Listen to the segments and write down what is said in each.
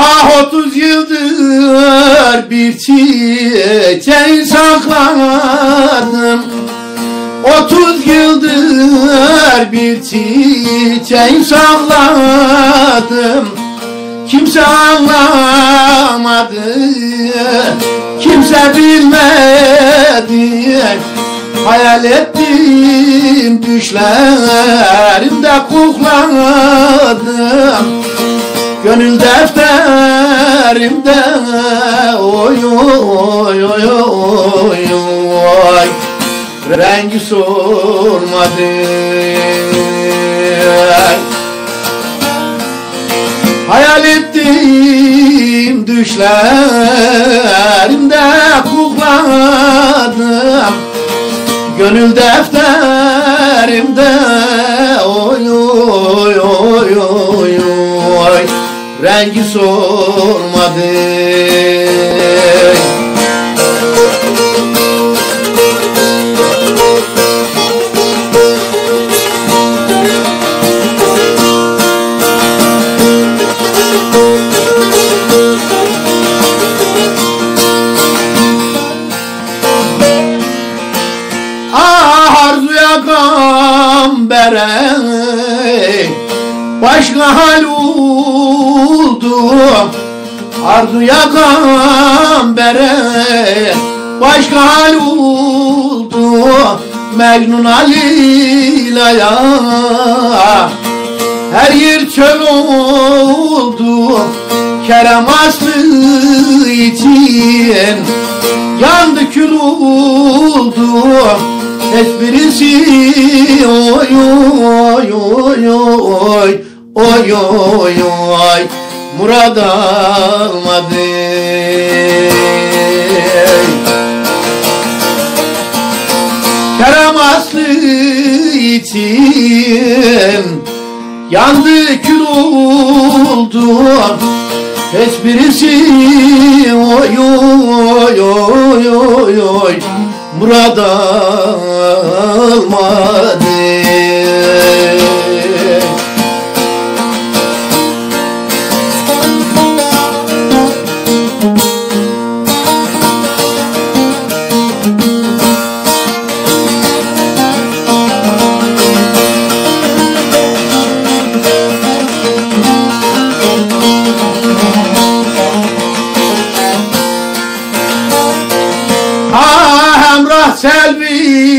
Ah 30 yıldır bir çiçeği sakladım, 30 yıldır bir çiçeği sakladım. Kimse anlamadı, kimse bilmedi. Hayal ettim düşlerimde kukladım. Gönül defterimde oy oy oy oy oy, rengi sormadı. Hayal ettim düşlerimde kukladım. Gönül defterimde oy oy oy oy oy, rengi sormadı. Gambere başka hal oldu, arzuya gambere başka hal oldu. Mecnun Ali'laya her yer çöl oldu. Kerem aslı için yandı kül oldu. Esprisi oy oy oy oy oy oy oy, murad almadı. Kerem aslı için yandı kül oldu. Esprisi oy oy oy oy oy, murad almadı. Selvi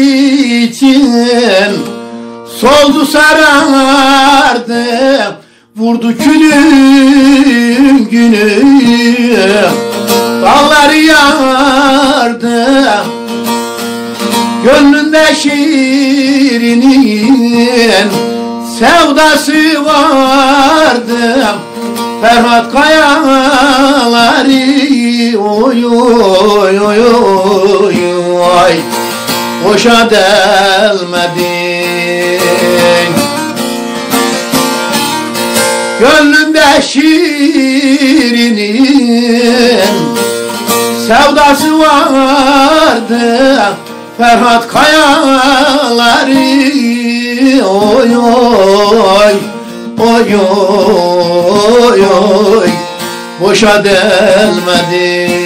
için soldu sarardı, vurdu külün günü, dağları yardı. Gönlünde şiirinin sevdası vardı. Ferhat kayaları oy oy oy oy oy, boşa delmedin. Gönlünde şiirinin sevdası vardı. Ferhat kayaları oy oy oy oy oy, boşa delmedin.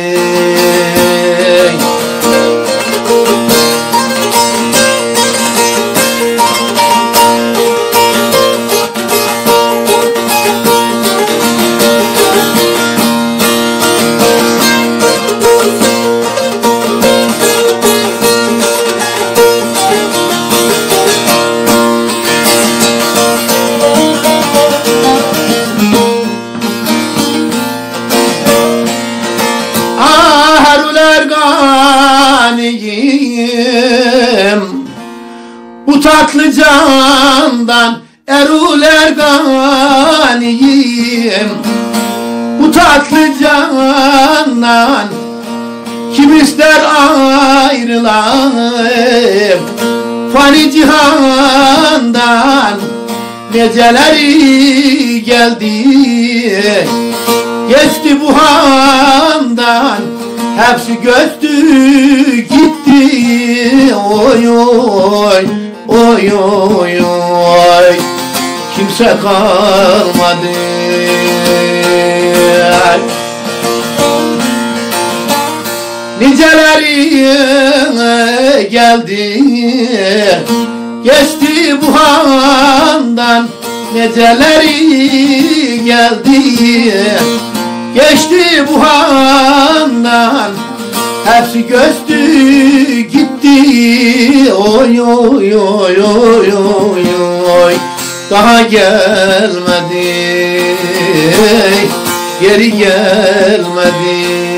Bu tatlı candan Erol Erganiyim. Bu tatlı candan kim ister ayrılayım? Fani cihandan geceleri geldi, geçti bu handan, hepsi göçtü gitti. Oy oy oy oy oy, kimse kalmadı. Niceleri geldi geçti bu handan, neceleri geldi geçti bu handan, hepsi göçtü gitti. Oy oy oy oy oy oy, daha gelmedi, geri gelmedi.